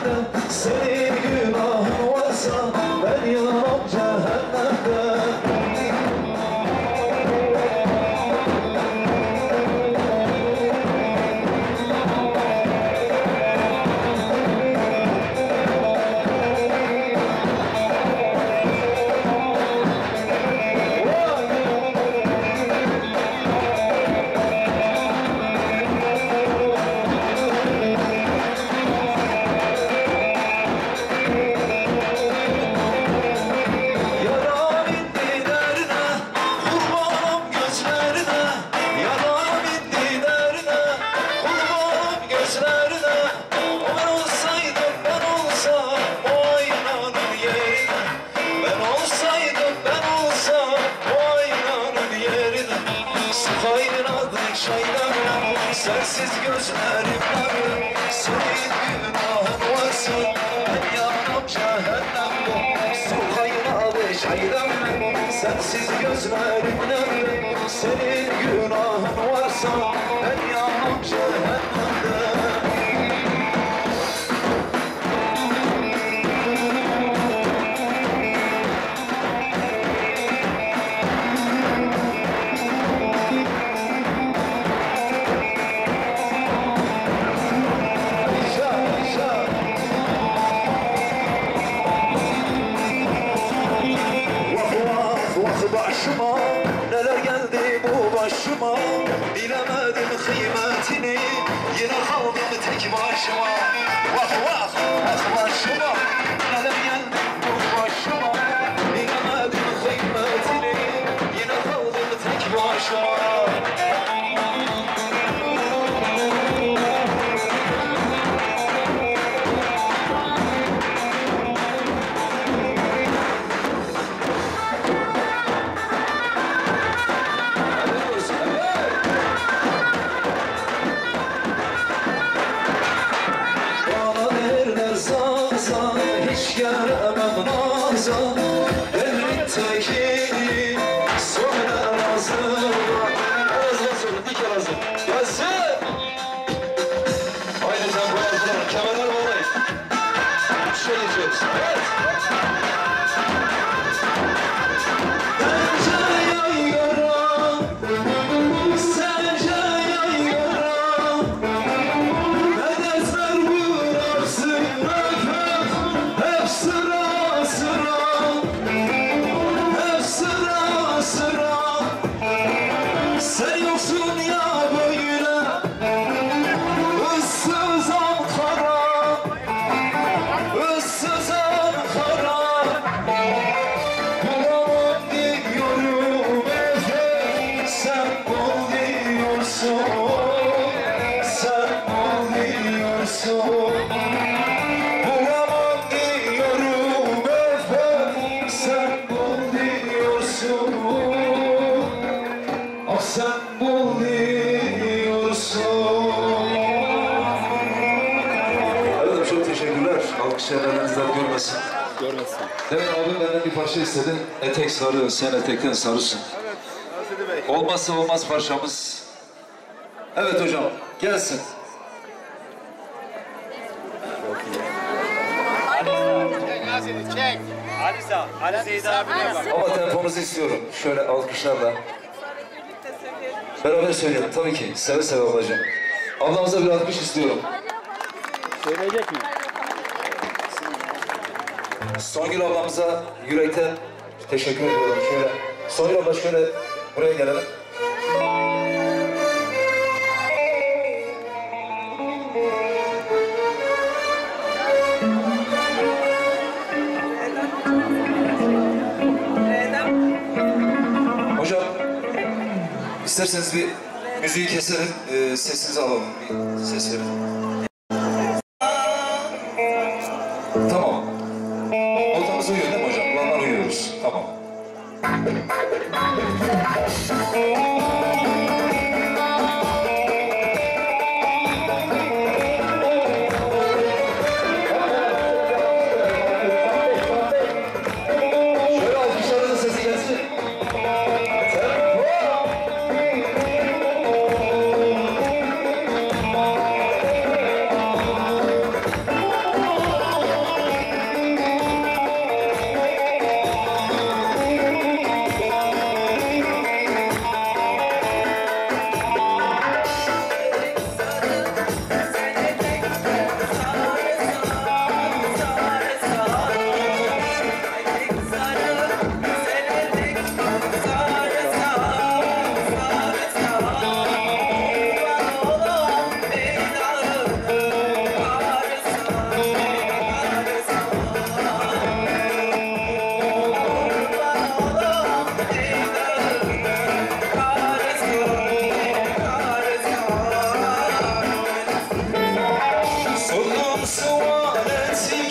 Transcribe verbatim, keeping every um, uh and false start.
senin günahın varsa ben yanam cehennemde. Sensiz gözlerimden senin günahın varsa ben yanam cehennemde. Su kaynadı çaydan sensiz gözlerimden senin günahın varsa ben yanam cehennemde. Başıma neler geldi bu başıma, bilemedim kıymetini, yine kaldım tek başıma. Vah vah vah başıma neler geldi bu başıma, bilemedim kıymetini, yine kaldım tek başıma. Hiç gelemem naza, devrin tekini sonra razı. Razı olsun, dik razı. Gelsin! Haydi sen bu yazılar, kemerler bağlayın. Üç şey yiyeceğiz. Evet! Sence yaygara, sence yaygara, medetler bıraksın nefes. Hep sıra sıra, hep sıra sıra. Sen yoksun ya böyle, ıssız Ankara, ıssız Ankara. Bulamam diyorum efendim, sen bul diyorsun, sen bul diyorsun. Sen bul diyorsun. Evet, çok teşekkürler. Alkışlar elinizden görmesin. Görmesin. Demin abim benden bir parça istedi. Etek sarı, sen etekten sarısın. Evet. Olmazsa olmaz parçamız. Evet hocam, gelsin. Çek. Alisa, Ali Zeyd abiye bak. Ama temponuzu istiyorum. Şöyle alkışlarla. Beraber söyleyelim tabii ki. Seve seve olacağım. Ablamıza bir alkış istiyorum. Söyleyecek mi? Songül ablamıza yürekten teşekkür ediyorum. Şöyle, Songül abla şöyle buraya gelelim. Hocam, isterseniz bir müziği keselim, e, sesinizi alalım, bir ses verin. Tamam. Ortamız uyuyor değil mi hocam? Ulanlar uyuyoruz. Tamam. Şöyle alkışlarınızın sesi gelsin. Tempo! wanna see